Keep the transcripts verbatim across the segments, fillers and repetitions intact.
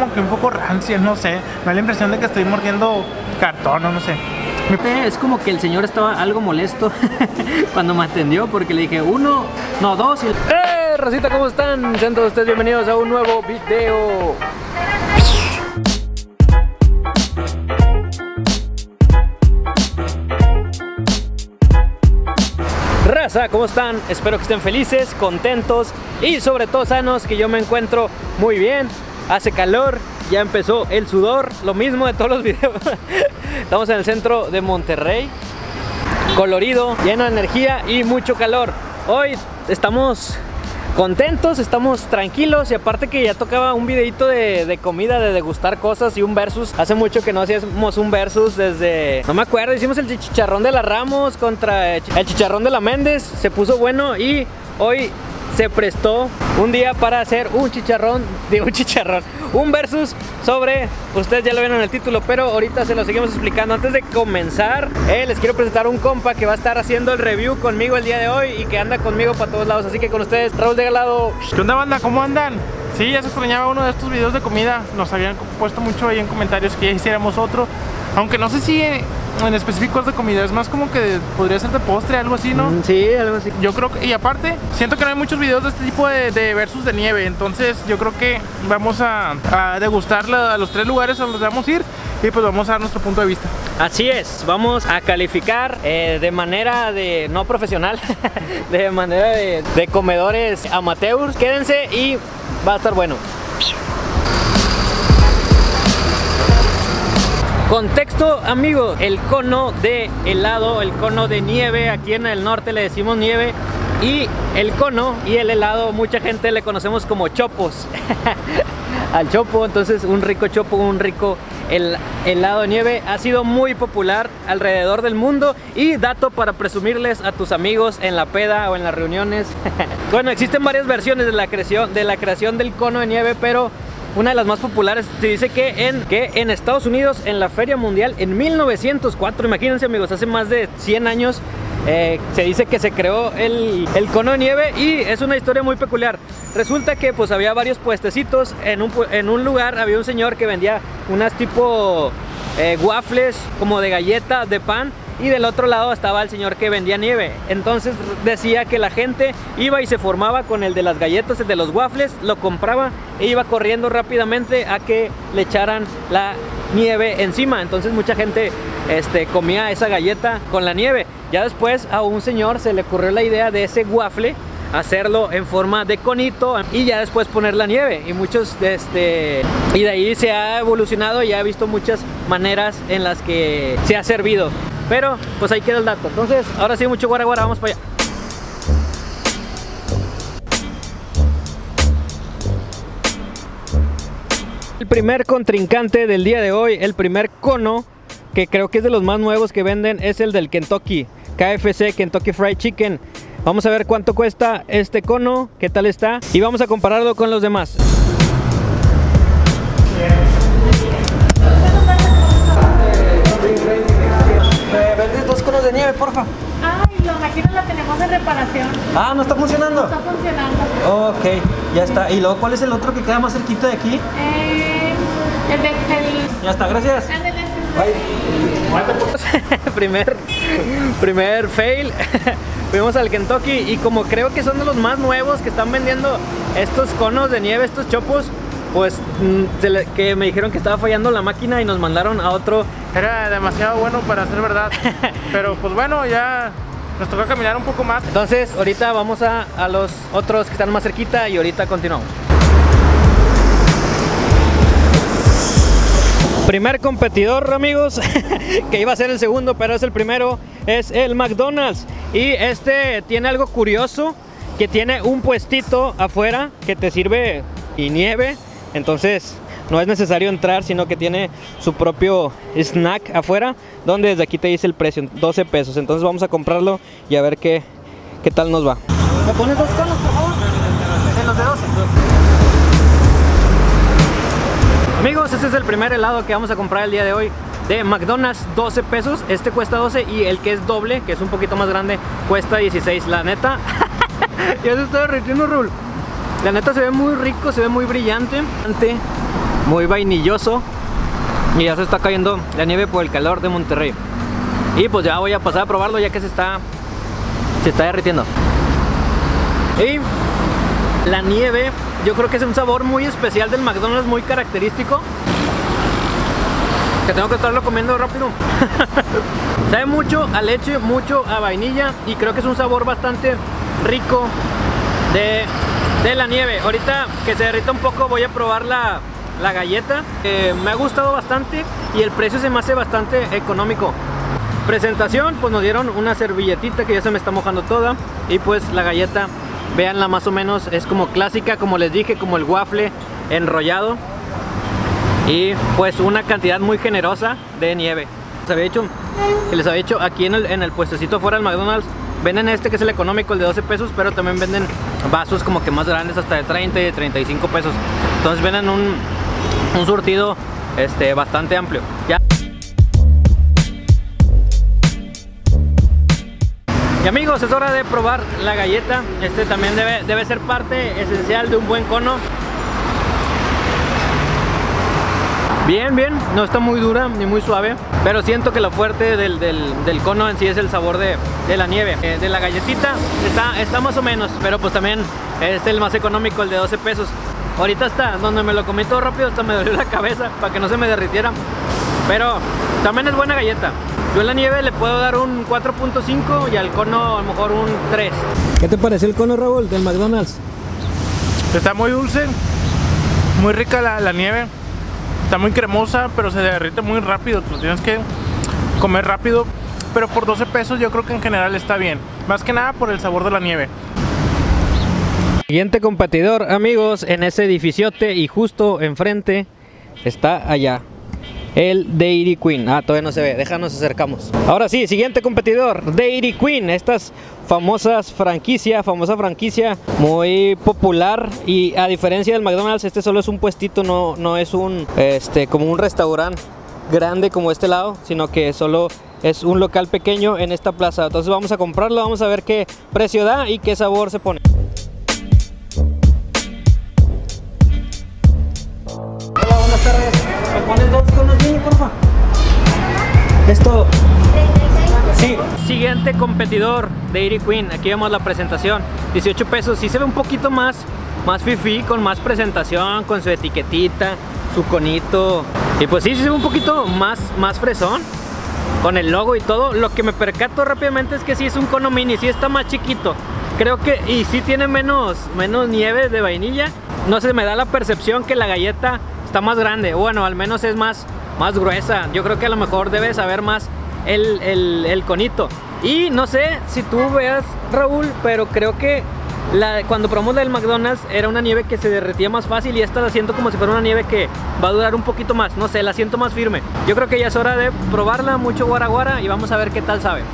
como que un poco rancias, no sé. Me da la impresión de que estoy mordiendo cartón o no sé. Es como que el señor estaba algo molesto cuando me atendió porque le dije uno, no dos y... ¡Eh, racita! ¿Cómo están? Sean todos ustedes bienvenidos a un nuevo video. Raza, ¿cómo están? Espero que estén felices, contentos y sobre todo sanos, que yo me encuentro muy bien. Hace calor, ya empezó el sudor, lo mismo de todos los videos. Estamos en el centro de Monterrey, colorido, lleno de energía y mucho calor. Hoy estamos contentos, estamos tranquilos y aparte que ya tocaba un videito de, de comida, de degustar cosas y un versus. Hace mucho que no hacíamos un versus desde, no me acuerdo, hicimos el chicharrón de la Ramos contra el chicharrón de la Méndez, se puso bueno y hoy se prestó un día para hacer un chicharrón, de un chicharrón, un versus sobre, ustedes ya lo vieron en el título, pero ahorita se lo seguimos explicando. Antes de comenzar, eh, les quiero presentar un compa que va a estar haciendo el review conmigo el día de hoy y que anda conmigo para todos lados, así que con ustedes, Raúl de Galado. ¿Qué onda, banda? ¿Cómo andan? Sí, ya se extrañaba uno de estos videos de comida, nos habían puesto mucho ahí en comentarios que ya hiciéramos otro, aunque no sé si en específico es de comida, es más como que podría ser de postre, algo así, ¿no? Sí, algo así. Yo creo que, y aparte, siento que no hay muchos videos de este tipo de, de versus de nieve, entonces yo creo que vamos a, a degustar la, a los tres lugares a los que vamos a ir y pues vamos a dar nuestro punto de vista. Así es, vamos a calificar eh, de manera de no profesional, de manera de, de comedores amateurs. Quédense y va a estar bueno. Contexto, amigos, el cono de helado, el cono de nieve, aquí en el norte le decimos nieve, y el cono y el helado mucha gente le conocemos como chopos. Al chopo, entonces un rico chopo, un rico el helado de nieve ha sido muy popular alrededor del mundo. Y dato para presumirles a tus amigos en la peda o en las reuniones. Bueno, existen varias versiones de la creación, de la creación del cono de nieve, pero una de las más populares se dice que en, que en Estados Unidos, en la Feria Mundial en mil novecientos cuatro, imagínense amigos, hace más de cien años, eh, se dice que se creó el, el cono de nieve. Y es una historia muy peculiar. Resulta que pues había varios puestecitos, en un, en un lugar había un señor que vendía unas tipo eh, waffles como de galleta, de pan, y del otro lado estaba el señor que vendía nieve. Entonces decía que la gente iba y se formaba con el de las galletas, el de los waffles, lo compraba e iba corriendo rápidamente a que le echaran la nieve encima. Entonces mucha gente este, comía esa galleta con la nieve. Ya después a un señor se le ocurrió la idea de ese waffle hacerlo en forma de conito y ya después poner la nieve, y muchos este y de ahí se ha evolucionado y ya he visto muchas maneras en las que se ha servido. Pero pues ahí queda el dato. Entonces, ahora sí, mucho guara guara, vamos para allá. El primer contrincante del día de hoy, el primer cono, que creo que es de los más nuevos que venden, es el del Kentucky, K F C, Kentucky Fried Chicken. Vamos a ver cuánto cuesta este cono, qué tal está, y vamos a compararlo con los demás. ¿Me vendes dos conos de nieve, porfa? Ay, la máquina la tenemos de reparación. Ah, ¿no está funcionando? No está funcionando. Ok, ya está. ¿Y luego cuál es el otro que queda más cerquita de aquí? Eh, el de el... Ya está, gracias. primer, primer fail. Fuimos al Kentucky y como creo que son de los más nuevos que están vendiendo estos conos de nieve, estos chopos, pues que me dijeron que estaba fallando la máquina y nos mandaron a otro. Era demasiado bueno para ser verdad. Pero pues bueno, ya nos tocó caminar un poco más. Entonces ahorita vamos a, a los otros que están más cerquita y ahorita continuamos. Primer competidor, amigos, que iba a ser el segundo, pero es el primero, es el McDonald's. Y este tiene algo curioso, que tiene un puestito afuera que te sirve y nieve. Entonces no es necesario entrar, sino que tiene su propio snack afuera, donde desde aquí te dice el precio, doce pesos. Entonces vamos a comprarlo y a ver qué, qué tal nos va. ¿Me pones dos conos, por favor? De los de doce. Amigos, este es el primer helado que vamos a comprar el día de hoy de McDonald's, doce pesos. Este cuesta doce y el que es doble, que es un poquito más grande, cuesta dieciséis. La neta, ya se está derritiendo, Raúl. La neta se ve muy rico, se ve muy brillante. muy vainilloso. Y ya se está cayendo la nieve por el calor de Monterrey. Y pues ya voy a pasar a probarlo ya que se está, se está derritiendo. Y la nieve, yo creo que es un sabor muy especial del McDonald's, muy característico, que tengo que estarlo comiendo rápido. Sabe mucho a leche, mucho a vainilla, y creo que es un sabor bastante rico de, de la nieve. Ahorita que se derrita un poco voy a probar la, la galleta. eh, Me ha gustado bastante y el precio se me hace bastante económico. Presentación, pues nos dieron una servilletita que ya se me está mojando toda. Y pues la galleta, véanla más o menos, es como clásica, como les dije, como el waffle enrollado. Y pues una cantidad muy generosa de nieve. Les había dicho, que les había dicho aquí en el, en el puestecito fuera del McDonald's, venden este que es el económico, el de doce pesos, pero también venden vasos como que más grandes, hasta de treinta y de treinta y cinco pesos. Entonces venden un, un surtido este, bastante amplio. Ya. Y amigos, es hora de probar la galleta. Este también debe, debe ser parte esencial de un buen cono. Bien, bien, no está muy dura ni muy suave, pero siento que lo fuerte del, del, del cono en sí es el sabor de, de la nieve. eh, De la galletita está, está más o menos, pero pues también es el más económico, el de doce pesos. Ahorita está, donde me lo comí todo rápido, hasta me dolió la cabeza para que no se me derritiera. Pero también es buena galleta. Yo en la nieve le puedo dar un cuatro punto cinco y al cono a lo mejor un tres. ¿Qué te pareció el cono, Raúl, del McDonald's? Está muy dulce, muy rica la, la nieve. Está muy cremosa, pero se derrite muy rápido. Tú tienes que comer rápido. Pero por doce pesos yo creo que en general está bien. Más que nada por el sabor de la nieve. Siguiente competidor, amigos, en ese edificiote y justo enfrente está allá el Dairy Queen. Ah, todavía no se ve, déjanos acercamos. Ahora sí, siguiente competidor, Dairy Queen. Estas famosas franquicia, famosa franquicia muy popular, y a diferencia del McDonald's, este solo es un puestito, no, no es un este como un restaurante grande como este lado, sino que solo es un local pequeño en esta plaza. Entonces vamos a comprarlo, vamos a ver qué precio da y qué sabor se pone. Hola, buenas tardes. ¿Me pones dos conos bien, porfa? Esto... Sí. Siguiente competidor, Dairy Queen. Aquí vemos la presentación, dieciocho pesos. Sí se ve un poquito más, más fifí, con más presentación, con su etiquetita, su conito. Y pues sí, sí se ve un poquito más, más fresón, con el logo y todo. Lo que me percato rápidamente es que sí es un cono mini, sí está más chiquito. Creo que, y sí tiene menos, menos nieve de vainilla. No sé, me da la percepción que la galleta está más grande. Bueno, al menos es más, más gruesa. Yo creo que a lo mejor debe saber más el, el, el conito. Y no sé si tú veas, Raúl, pero creo que la, cuando probamos la del McDonald's era una nieve que se derretía más fácil, y esta la siento como si fuera una nieve que va a durar un poquito más. No sé, la siento más firme. Yo creo que ya es hora de probarla, mucho guara guara, y vamos a ver qué tal sabe.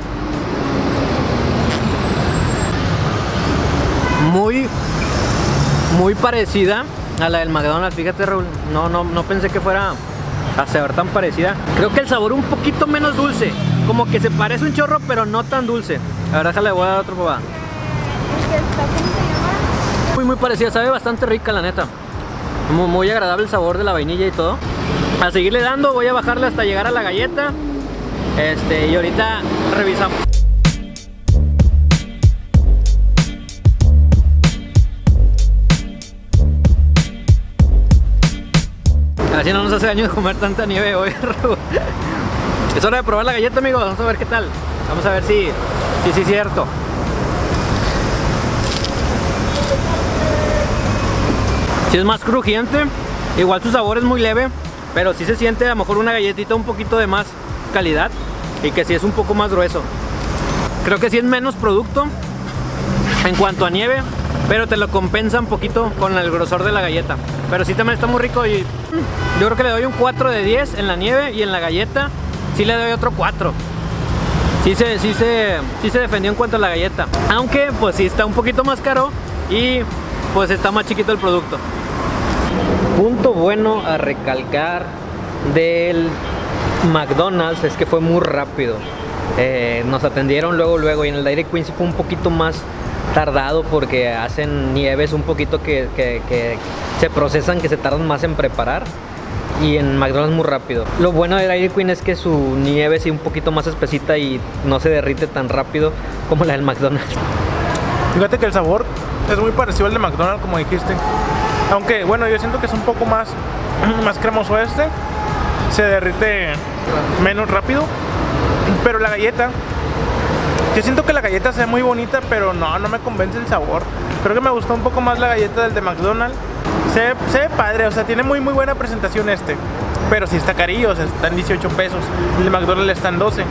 Muy, muy parecida a la del McDonald's, fíjate, Raúl. No, no, no pensé que fuera a saber tan parecida. Creo que el sabor un poquito menos dulce, como que se parece un chorro, pero no tan dulce. A ver, déjale, voy a dar otro probada. Muy, muy parecida, sabe bastante rica, la neta. Muy, muy agradable el sabor de la vainilla y todo. A seguirle dando, voy a bajarle hasta llegar a la galleta. Este, y ahorita revisamos. Así no nos hace daño comer tanta nieve hoy. Es hora de probar la galleta, amigos. Vamos a ver qué tal. Vamos a ver si si sí es cierto. Si es más crujiente, igual su sabor es muy leve, pero sí se siente a lo mejor una galletita un poquito de más calidad, y que sí es un poco más grueso. Creo que sí es menos producto en cuanto a nieve, pero te lo compensa un poquito con el grosor de la galleta. Pero sí también está muy rico, y yo creo que le doy un cuatro de diez en la nieve, y en la galleta sí le doy otro cuatro. Sí se, sí se, sí se defendió en cuanto a la galleta, aunque pues sí está un poquito más caro y pues está más chiquito el producto. Punto bueno a recalcar del McDonald's es que fue muy rápido. Eh, nos atendieron luego luego, y en el Dairy Queen sí fue un poquito más tardado, porque hacen nieves un poquito que, que, que se procesan, que se tardan más en preparar. y en McDonald's muy rápido. Lo bueno de Dairy Queen es que su nieve es un poquito más espesita y no se derrite tan rápido como la del McDonald's. Fíjate que el sabor es muy parecido al de McDonald's, como dijiste. Aunque, bueno, yo siento que es un poco más, más cremoso este. Se derrite menos rápido. Pero la galleta, yo siento que la galleta se ve muy bonita, pero no, no me convence el sabor. Creo que me gustó un poco más la galleta del de McDonald's. Se ve, se ve padre, o sea, tiene muy muy buena presentación este. Pero sí está carillo, o sea, está en dieciocho pesos. El de McDonald's está en doce.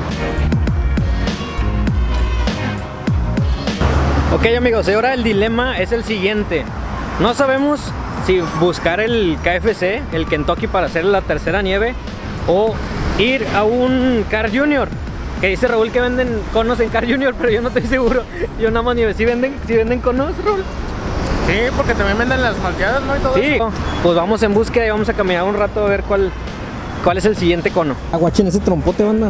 Ok amigos, ahora el dilema es el siguiente. No sabemos si buscar el K F C, el Kentucky, para hacer la tercera nieve, o ir a un Carl junior Que dice Raúl que venden conos en Carl junior, pero yo no estoy seguro. Yo nada más nieve. ¿Sí venden, sí venden conos, Raúl? Sí, porque también venden las malteadas, ¿no? Y todo Sí, eso. pues vamos en búsqueda y vamos a caminar un rato a ver cuál, cuál es el siguiente cono. Aguachen ese trompote, banda.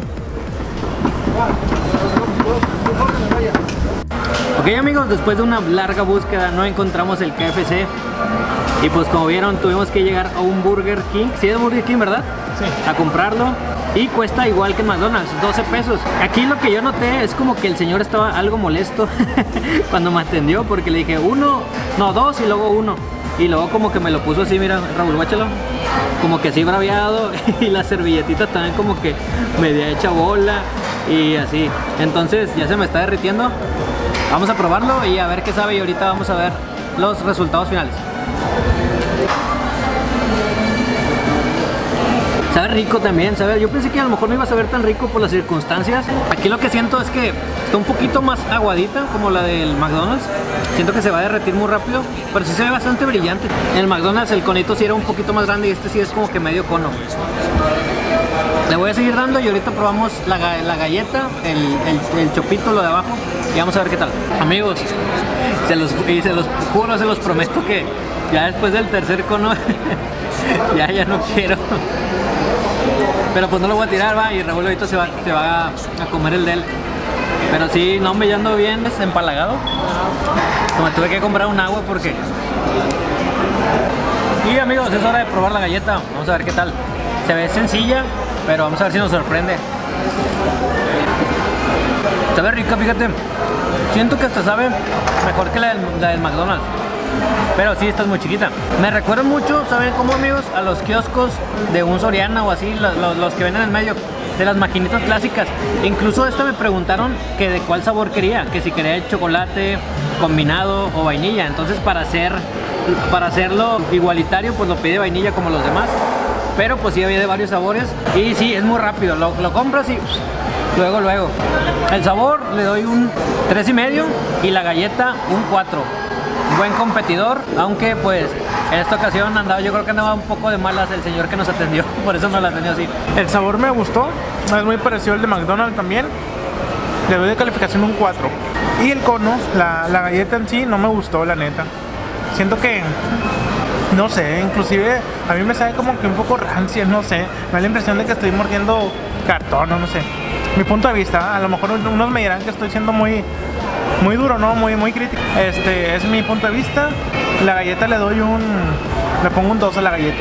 Ok amigos, después de una larga búsqueda no encontramos el K F C. Y pues como vieron, tuvimos que llegar a un Burger King. Sí es Burger King, ¿verdad? Sí. A comprarlo. Y cuesta igual que McDonald's, doce pesos. Aquí lo que yo noté es como que el señor estaba algo molesto cuando me atendió, porque le dije uno, no, dos y luego uno. Y luego como que me lo puso así, mira, Raúl, guáchalo. Como que así braviado. Y la servilletita también como que media hecha bola. Y así. Entonces ya se me está derritiendo. Vamos a probarlo y a ver qué sabe. Y ahorita vamos a ver los resultados finales. Sabe rico también, ¿sabes? Yo pensé que a lo mejor no iba a saber tan rico por las circunstancias. Aquí lo que siento es que está un poquito más aguadita, como la del McDonald's. Siento que se va a derretir muy rápido, pero sí se ve bastante brillante. En el McDonald's el conito sí era un poquito más grande y este sí es como que medio cono. Le voy a seguir dando y ahorita probamos la, la galleta, el, el, el chopito, lo de abajo, y vamos a ver qué tal. Amigos, se los, y se los juro, se los prometo que ya después del tercer cono ya, ya no quiero. Pero pues no lo voy a tirar, va, y Raúl ahorita se va, se va a, a comer el de él. Pero sí, no me ando bien desempalagado. Como tuve que comprar un agua porque... Y amigos, es hora de probar la galleta. Vamos a ver qué tal. Se ve sencilla, pero vamos a ver si nos sorprende. Sabe rica, fíjate. Siento que hasta sabe mejor que la del, la del McDonald's. Pero sí, esta es muy chiquita. Me recuerda mucho, ¿saben cómo, amigos? A los kioscos de un Soriana o así, los, los, los que venden en el medio, de las maquinitas clásicas. Incluso esta me preguntaron que de cuál sabor quería, que si quería chocolate combinado o vainilla. Entonces para hacer para hacerlo igualitario, pues lo pide vainilla como los demás. Pero pues sí había de varios sabores. Y sí, es muy rápido, lo, lo compras y luego, luego. El sabor le doy un tres y medio y la galleta un cuatro. Buen competidor, aunque pues en esta ocasión andaba, yo creo que andaba un poco de malas el señor que nos atendió, por eso nos la atendió así. El sabor me gustó, es muy parecido al de McDonald's también. Le doy de calificación un cuatro. Y el cono, la, la galleta en sí, no me gustó, la neta. Siento que, no sé, inclusive a mí me sabe como que un poco rancia, no sé. Me da la impresión de que estoy mordiendo cartón, no, no sé. Mi punto de vista, a lo mejor unos me dirán que estoy siendo muy... muy duro, ¿no? Muy, muy crítico. Este es mi punto de vista. La galleta le doy un... le pongo un dos a la galleta.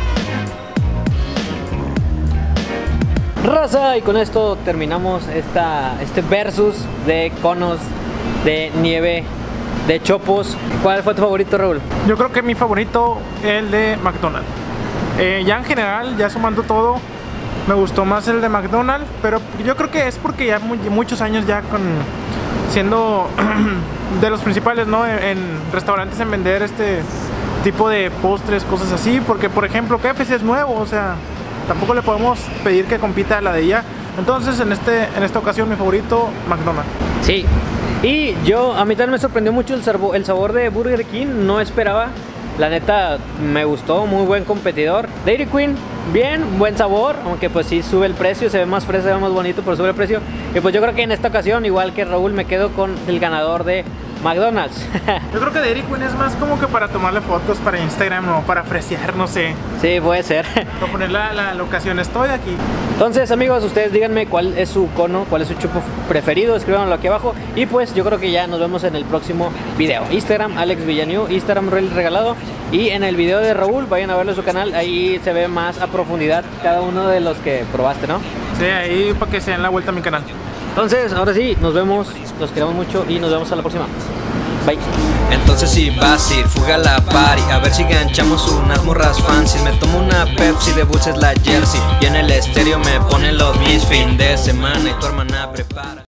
Raza, y con esto terminamos esta, este versus de conos de nieve de chopos. ¿Cuál fue tu favorito, Raúl? Yo creo que mi favorito el de McDonald's. Eh, ya en general, ya sumando todo, me gustó más el de McDonald's, pero yo creo que es porque ya muy, muchos años ya con... siendo de los principales, ¿no? En, en restaurantes en vender este tipo de postres, cosas así, porque por ejemplo K F C es nuevo, o sea, tampoco le podemos pedir que compita a la de ella. Entonces en, este, en esta ocasión mi favorito, McDonald's. Sí, y yo, a mí también me sorprendió mucho el sabor, el sabor de Burger King, no esperaba. La neta, me gustó, muy buen competidor. Dairy Queen, bien, buen sabor, aunque pues sí sube el precio, se ve más fresa, se ve más bonito, pero sube el precio. Y pues yo creo que en esta ocasión, igual que Raúl, me quedo con el ganador de McDonald's. Yo creo que Dairy Queen es más como que para tomarle fotos para Instagram o para fresear, no sé. Sí, puede ser. Para poner la, la locación, estoy aquí. Entonces, amigos, ustedes díganme cuál es su cono, cuál es su chupo preferido, escríbanlo aquí abajo. Y pues yo creo que ya nos vemos en el próximo video. Instagram, Alex Villanueva, Instagram, Reel Regalado. Y en el video de Raúl, vayan a verlo en su canal, ahí se ve más a profundidad cada uno de los que probaste, ¿no? Sí, ahí para que se den la vuelta a mi canal. Entonces, ahora sí, nos vemos, los queremos mucho y nos vemos a la próxima. Bye. Entonces si vas a ir, fuga a la party, a ver si ganchamos unas morras fancy. Me tomo una Pepsi, de Bulls es la Jersey, y en el estéreo me ponen los mis fin de semana y tu hermana prepara.